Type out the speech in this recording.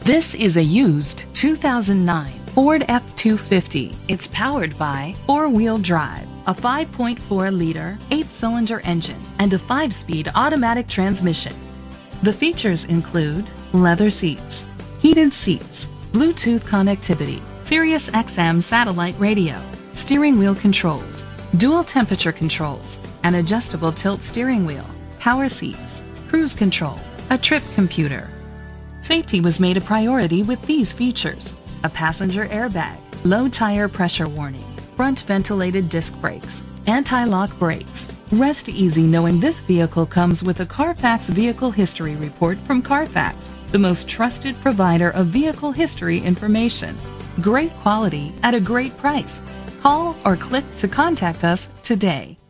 This is a used 2009 Ford F-250. It's powered by four-wheel drive, a 5.4-liter, 8-cylinder engine, and a 5-speed automatic transmission. The features include leather seats, heated seats, Bluetooth connectivity, Sirius XM satellite radio, steering wheel controls, dual temperature controls, an adjustable tilt steering wheel, power seats, cruise control, a trip computer. Safety was made a priority with these features: a passenger airbag, low tire pressure warning, front ventilated disc brakes, anti-lock brakes. Rest easy knowing this vehicle comes with a Carfax Vehicle History Report from Carfax, the most trusted provider of vehicle history information. Great quality at a great price. Call or click to contact us today.